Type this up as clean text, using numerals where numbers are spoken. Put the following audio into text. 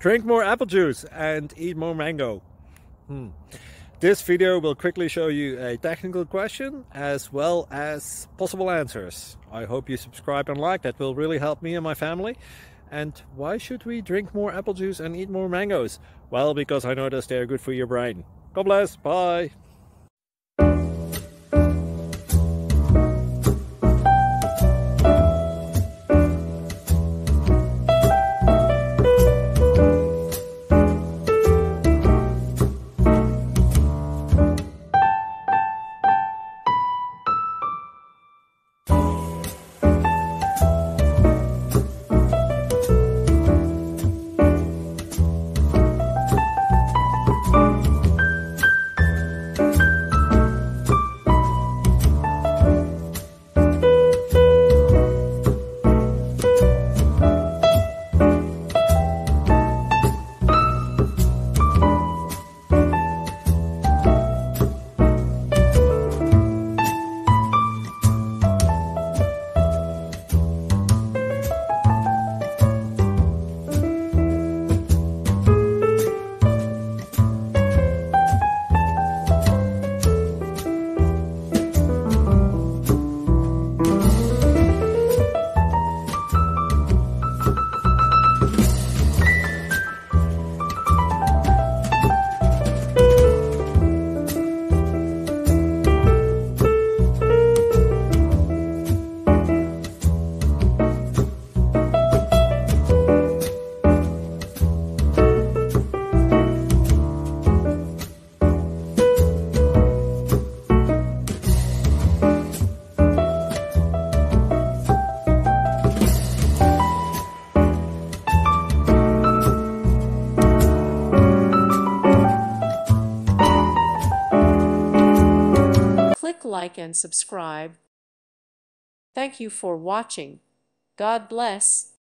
Drink more apple juice and eat more mango. This video will quickly show you a technical question as well as possible answers. I hope you subscribe and like, that will really help me and my family. And why should we drink more apple juice and eat more mangoes? Well, because I noticed they're good for your brain. God bless, bye! Click like and subscribe. Thank you for watching. God bless.